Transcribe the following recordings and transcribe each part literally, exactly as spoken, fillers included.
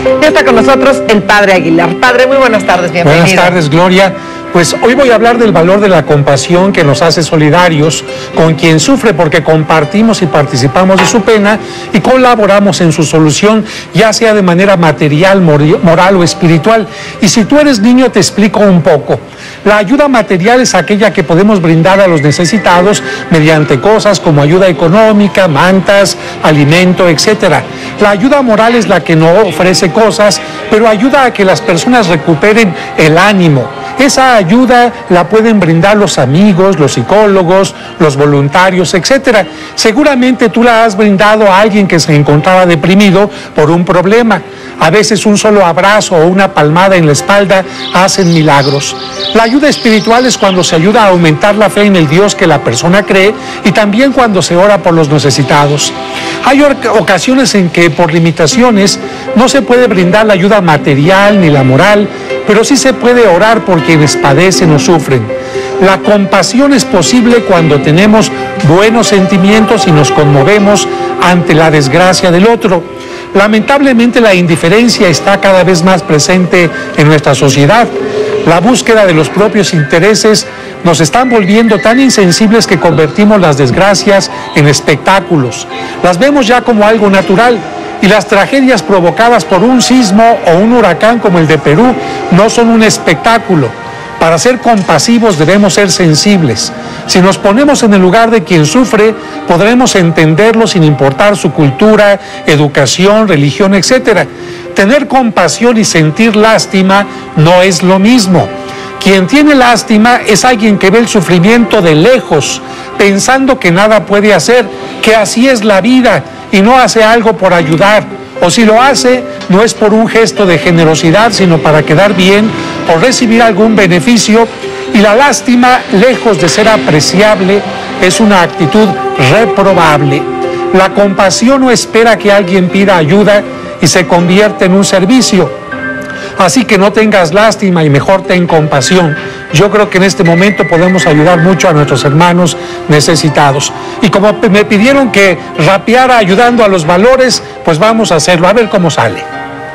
Ya está con nosotros el Padre Aguilar. Padre, muy buenas tardes, bienvenido. Buenas tardes, Gloria. Pues hoy voy a hablar del valor de la compasión que nos hace solidarios con quien sufre, porque compartimos y participamos de su pena y colaboramos en su solución, ya sea de manera material, moral o espiritual. Y si tú eres niño, te explico un poco. La ayuda material es aquella que podemos brindar a los necesitados mediante cosas como ayuda económica, mantas, alimento, etcétera. La ayuda moral es la que no ofrece cosas, pero ayuda a que las personas recuperen el ánimo. Esa ayuda la pueden brindar los amigos, los psicólogos, los voluntarios, etcétera. Seguramente tú la has brindado a alguien que se encontraba deprimido por un problema. A veces un solo abrazo o una palmada en la espalda hacen milagros. La ayuda espiritual es cuando se ayuda a aumentar la fe en el Dios que la persona cree y también cuando se ora por los necesitados. Hay ocasiones en que por limitaciones no se puede brindar la ayuda material ni la moral, pero sí se puede orar por quienes padecen o sufren. La compasión es posible cuando tenemos buenos sentimientos y nos conmovemos ante la desgracia del otro. Lamentablemente la indiferencia está cada vez más presente en nuestra sociedad. La búsqueda de los propios intereses nos están volviendo tan insensibles que convertimos las desgracias en espectáculos. Las vemos ya como algo natural. Y las tragedias provocadas por un sismo o un huracán como el de Perú no son un espectáculo. Para ser compasivos debemos ser sensibles. Si nos ponemos en el lugar de quien sufre, podremos entenderlo sin importar su cultura, educación, religión, etcétera. Tener compasión y sentir lástima no es lo mismo. Quien tiene lástima es alguien que ve el sufrimiento de lejos, pensando que nada puede hacer, que así es la vida, y no hace algo por ayudar, o si lo hace, no es por un gesto de generosidad, sino para quedar bien o recibir algún beneficio. Y la lástima, lejos de ser apreciable, es una actitud reprobable. La compasión no espera que alguien pida ayuda y se convierte en un servicio. Así que no tengas lástima y mejor ten compasión. Yo creo que en este momento podemos ayudar mucho a nuestros hermanos necesitados. Y como me pidieron que rapeara ayudando a los valores, pues vamos a hacerlo, a ver cómo sale.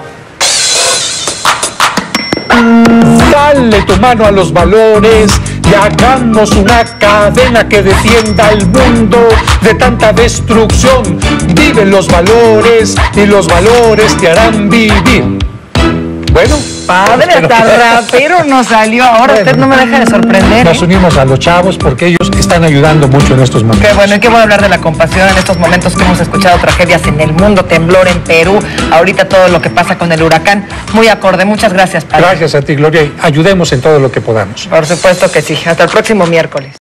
Dale tu mano a los valores y hagamos una cadena que defienda al mundo de tanta destrucción. Vive los valores y los valores te harán vivir. Bueno, Padre, hasta rapero nos salió. Ahora bueno, usted no me deja de sorprender. Nos ¿eh? unimos a los chavos porque ellos están ayudando mucho en estos momentos. Qué bueno, y qué bueno hablar de la compasión en estos momentos que hemos escuchado tragedias en el mundo, temblor en Perú, ahorita todo lo que pasa con el huracán. Muy acorde, muchas gracias, Padre. Gracias a ti, Gloria, y ayudemos en todo lo que podamos. Por supuesto que sí. Hasta el próximo miércoles.